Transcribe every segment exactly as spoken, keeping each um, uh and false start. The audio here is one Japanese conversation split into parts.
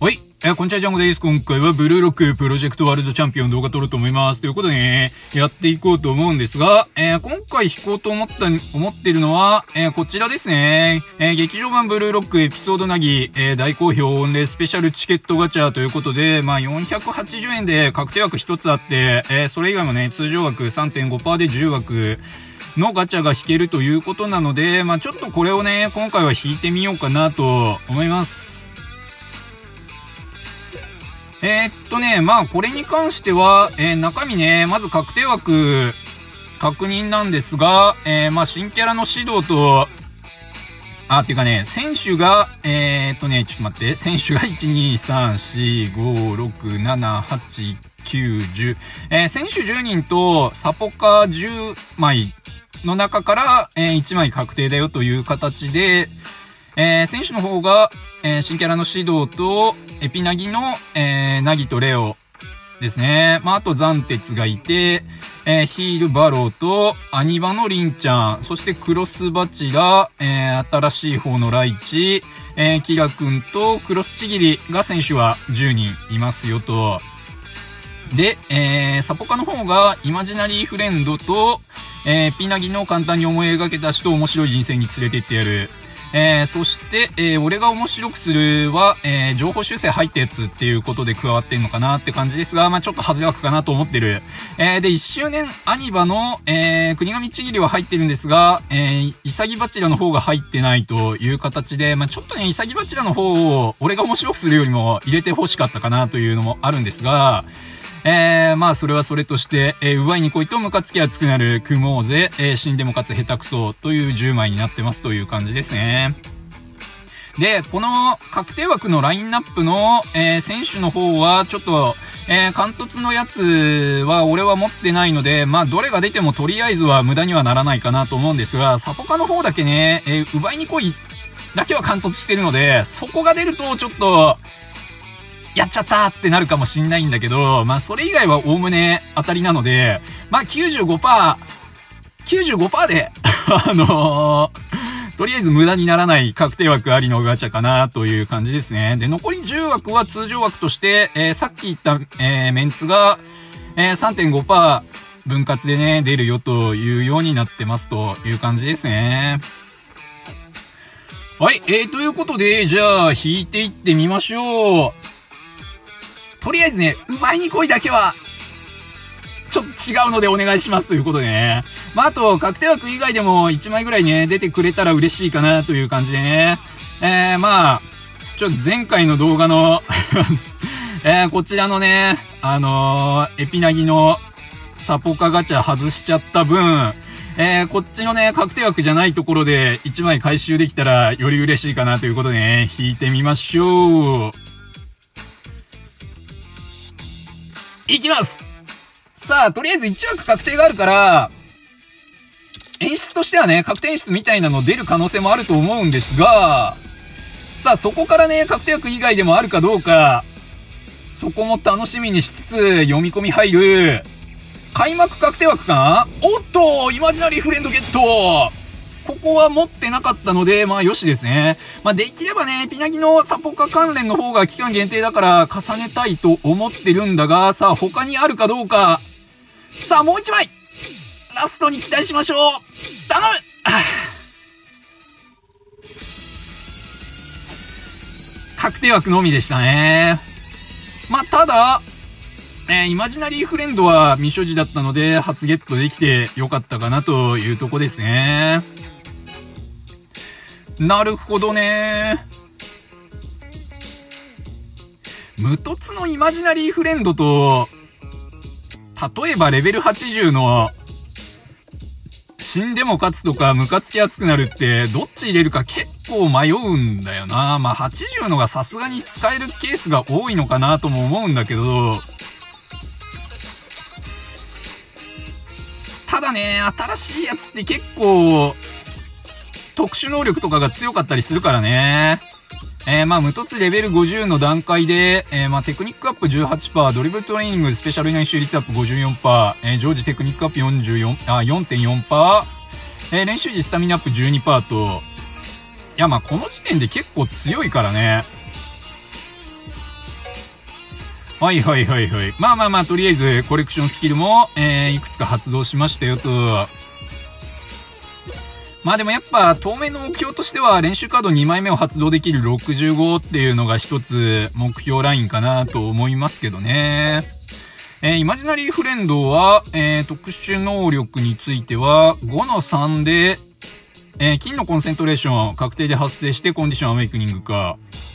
はい。えー、こんにちは、ジャンゴです。今回はブルーロックプロジェクトワールドチャンピオン動画撮ろうと思います。ということでね、やっていこうと思うんですが、えー、今回弾こうと思った、思ってるのは、えー、こちらですね。えー、劇場版ブルーロックエピソードなぎ、えー、大好評御礼スペシャルチケットガチャということで、まあ、よんひゃくはちじゅうえんで確定枠一つあって、えー、それ以外もね、通常枠 さんてんごパーセント でじゅう枠、のガチャが引けるということなので、まあ、ちょっとこれをね、今回は引いてみようかなと思います。えー、っとね、まあこれに関しては、えー、中身ね、まず確定枠確認なんですが、えー、まあ新キャラの指導と、あ、っていうかね、選手が、えー、っとね、ちょっと待って、選手がいち、に、さん、よん、ご、ろく、なな、はち、きゅう、じゅう、えー、選手じゅうにんとサポカじゅうまいの中から、えー、いちまい確定だよという形で、えー、選手の方が、えー、新キャラの指導と、エピナギの、えー、ナギとレオですね。まあ、あとザンテツがいて、えー、ヒールバローと、アニバのリンちゃん、そしてクロスバチラ、えー、新しい方のライチ、えー、キラくんとクロスチギリが選手はじゅうにんいますよと。で、えー、サポカの方が、イマジナリーフレンドと、えー、ピナギの簡単に思い描けた人を面白い人生に連れてってやる。えー、そして、えー、俺が面白くするは、えー、情報修正入ったやつっていうことで加わってんのかなって感じですが、まあ、ちょっと外れ枠かなと思ってる。えー、で、いっしゅうねんアニバの、えー、国神ちぎりは入ってるんですが、えー、イサギバチラの方が入ってないという形で、まあ、ちょっとね、イサギバチラの方を俺が面白くするよりも入れて欲しかったかなというのもあるんですが、えー、まあ、それはそれとして、えー、奪いに来いとムカつき熱くなるクモーゼ、えー、死んでも勝つ下手くそというじゅうまいになってますという感じですね。で、この確定枠のラインナップの、えー、選手の方は、ちょっと、えー、貫突のやつは俺は持ってないので、まあ、どれが出てもとりあえずは無駄にはならないかなと思うんですが、サポカの方だけね、えー、奪いに来いだけは貫突してるので、そこが出るとちょっと、やっちゃったってなるかもしんないんだけど、まあそれ以外はおおむね当たりなので、まあ きゅうじゅうごパーセント、きゅうじゅうごパーセント で、あのー、とりあえず無駄にならない確定枠ありのガチャかなという感じですね。で、残りじゅう枠は通常枠として、えー、さっき言った、えー、メンツが、えー、さんてんごパーセント 分割でね、出るよというようになってますという感じですね。はい、えー、ということで、じゃあ引いていってみましょう。とりあえずね、奪いに来いだけは、ちょっと違うのでお願いしますということでね。まあ、あと、確定枠以外でもいちまいぐらいね、出てくれたら嬉しいかなという感じでね。えー、まあ、ちょっと前回の動画の、えー、こちらのね、あのー、エピナギのサポカガチャ外しちゃった分、えー、こっちのね、確定枠じゃないところでいちまい回収できたらより嬉しいかなということでね、引いてみましょう。いきます。さあ、とりあえずいち枠確定があるから、演出としてはね、確定演出みたいなの出る可能性もあると思うんですが、さあ、そこからね、確定枠以外でもあるかどうか、そこも楽しみにしつつ、読み込み入る、開幕確定枠かな？おっと、イマジナリーフレンドゲット！ここは持ってなかったので、まあよしですね。まあできればね、ピナギのサポカ関連の方が期間限定だから重ねたいと思ってるんだが、さあ他にあるかどうか。さあもう一枚ラストに期待しましょう。頼む！確定枠のみでしたね。まあただ、えー、イマジナリーフレンドは未所持だったので初ゲットできてよかったかなというとこですね。なるほどね。無凸のイマジナリーフレンドと、例えばレベルはちじゅうの死んでも勝つとかムカつき熱くなるってどっち入れるか結構迷うんだよな。まあはちじゅうのがさすがに使えるケースが多いのかなとも思うんだけど、ただね、新しいやつって結構特殊能力とかが強かったりするからね。えー、まあ、無凸レベルごじゅうの段階で、えー、まあ、テクニックアップ じゅうはちパーセント、ドリブルトレーニング、スペシャル練習率アップ ごじゅうよんパーセント、えー、常時テクニックアップよんじゅうよん、あ、よんてんよんパーセント、えー、練習時スタミナアップ じゅうにパーセントと、いや、まあ、この時点で結構強いからね。 はいはいはいはい。まあまあまあ、とりあえず、コレクションスキルも、えー、いくつか発動しましたよと。まあでもやっぱ、当面の目標としては、練習カードにまいめを発動できるろくじゅうごっていうのが一つ目標ラインかなと思いますけどね。えー、イマジナリーフレンドは、えー、特殊能力については、ごのさんで、えー、金のコンセントレーション、確定で発生してコンディションアウェイクニングか。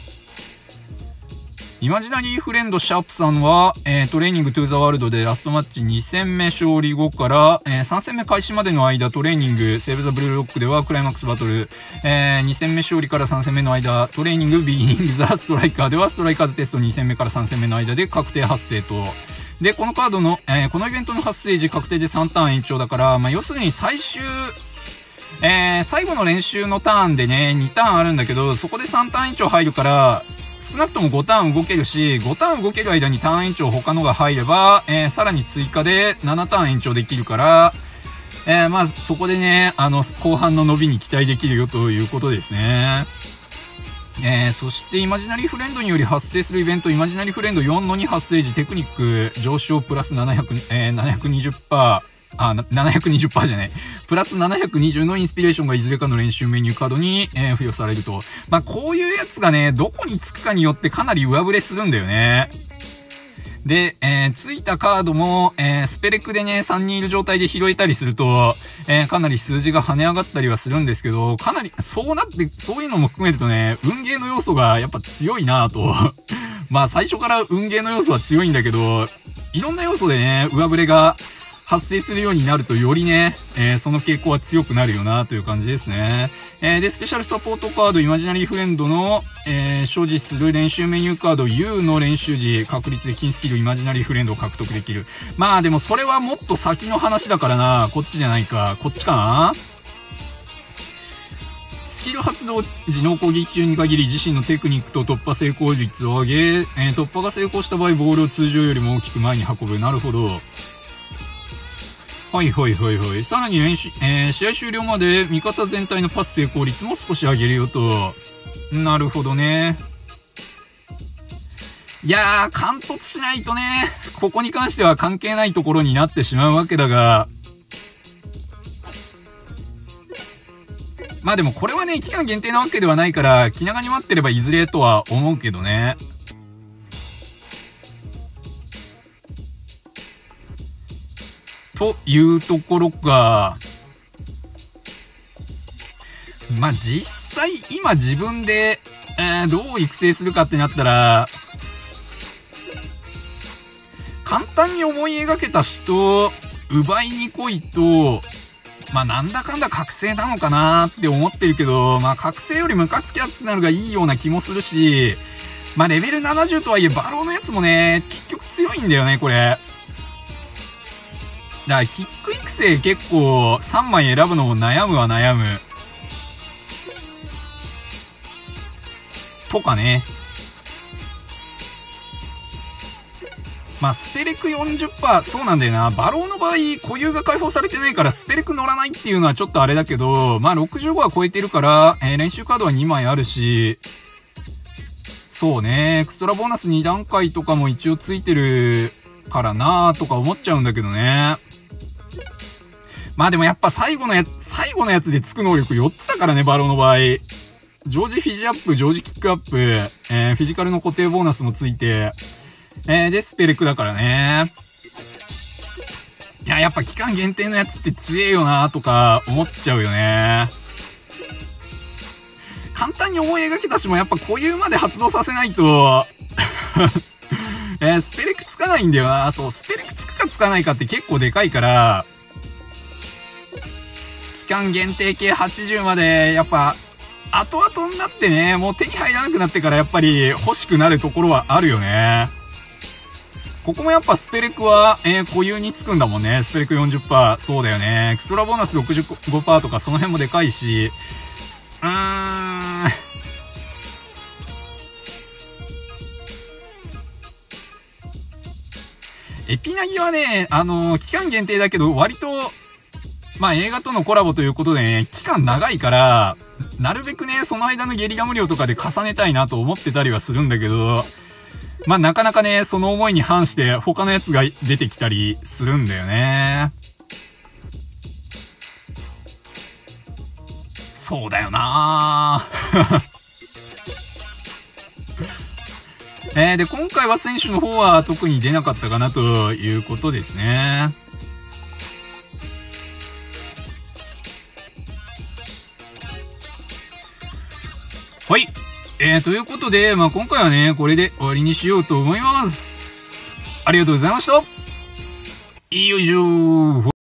イマジナリーフレンドシャープさんは、えー、トレーニングトゥーザワールドでラストマッチに戦目勝利後から、えー、さん戦目開始までの間、トレーニングセーブザブルーロックではクライマックスバトル、えー、に戦目勝利からさん戦目の間、トレーニングビギニングザストライカーではストライカーズテストに戦目からさん戦目の間で確定発生と。で、このカードの、えー、このイベントの発生時確定でさんターン延長だから、まあ、要するに最終、えー、最後の練習のターンでね、にターンあるんだけど、そこでさんターン延長入るから、少なくともごターン動けるし、ごターン動ける間にターン延長他のが入れば、えー、さらに追加でななターン延長できるから、えー、まあ、そこでね、あの、後半の伸びに期待できるよということですね。えー、そして、イマジナリーフレンドにより発生するイベント、イマジナリーフレンドよんのに発生時、テクニック上昇プラスななひゃく、えー、ななひゃくにじゅっパーセント、あ、ななひゃくにじゅっパーセント じゃない。プラスななひゃくにじゅうのインスピレーションがいずれかの練習メニューカードに、えー、付与されると。まあ、こういうやつがね、どこにつくかによってかなり上振れするんだよね。で、えー、ついたカードも、えー、スペレクでね、さんにんいる状態で拾えたりすると、えー、かなり数字が跳ね上がったりはするんですけど、かなり、そうなって、そういうのも含めるとね、運ゲーの要素がやっぱ強いなぁと。まあ、最初から運ゲーの要素は強いんだけど、いろんな要素でね、上振れが、発生するようになるとよりね、えー、その傾向は強くなるよなという感じですね。えー、で、スペシャルサポートカード、イマジナリーフレンドの、えー、所持する練習メニューカード ユー の練習時、確率で金スキルイマジナリーフレンドを獲得できる。まあでもそれはもっと先の話だからな。こっちじゃないか。こっちかな。スキル発動時の攻撃中に限り自身のテクニックと突破成功率を上げ、えー、突破が成功した場合ボールを通常よりも大きく前に運ぶ。なるほど。はいはいはいはい。さらに練習、えー、試合終了まで味方全体のパス成功率も少し上げるよと。なるほどね。いやー、貫突しないとね、ここに関しては関係ないところになってしまうわけだが、まあでもこれはね、期間限定なわけではないから、気長に待ってればいずれとは思うけどね。というところか。まあ、実際、今自分で、えー、どう育成するかってなったら、簡単に思い描けた人、奪いに来いと、まあ、なんだかんだ覚醒なのかなって思ってるけど、まあ、覚醒よりムカつきやつなのがいいような気もするし、まあ、レベルななじゅうとはいえ、バローのやつもね、結局強いんだよね、これ。だからキック育成結構さんまい選ぶのも悩むは悩む。とかね。まあスペレク よんじゅっパーセント、そうなんだよな。バローの場合固有が解放されてないからスペレク乗らないっていうのはちょっとあれだけど、まあろくじゅうごは超えてるから、えー、練習カードはにまいあるし、そうね、エクストラボーナスに段階とかも一応ついてるからなーとか思っちゃうんだけどね。まあでもやっぱ最後のやつ、最後のやつでつく能力よっつだからね、バローの場合。常時フィジアップ、常時キックアップ、えー、フィジカルの固定ボーナスもついて、えー、で、スペレクだからね。いや、やっぱ期間限定のやつって強えよなとか思っちゃうよね。簡単に思い描けたしもやっぱ固有まで発動させないと、えー、スペレクつかないんだよな。そう、スペレクつくかつかないかって結構でかいから、期間限定系はちじゅうまで、やっぱ、後々になってね、もう手に入らなくなってからやっぱり欲しくなるところはあるよね。ここもやっぱスペレクは、えー、固有につくんだもんね。スペレク よんじゅっパーセント。そうだよね。エクストラボーナス ろくじゅうごパーセント とかその辺もでかいし、うーん。エピナギはね、あのー、期間限定だけど割と、まあ映画とのコラボということでね、期間長いから、なるべくね、その間のゲリラ無料とかで重ねたいなと思ってたりはするんだけど、 まあ、なかなかね、その思いに反して他のやつが出てきたりするんだよね。そうだよなえー、で、今回は選手の方は特に出なかったかなということですね。はい。えー、ということで、まあ、今回はね、これで終わりにしようと思います。ありがとうございました。よいしょー。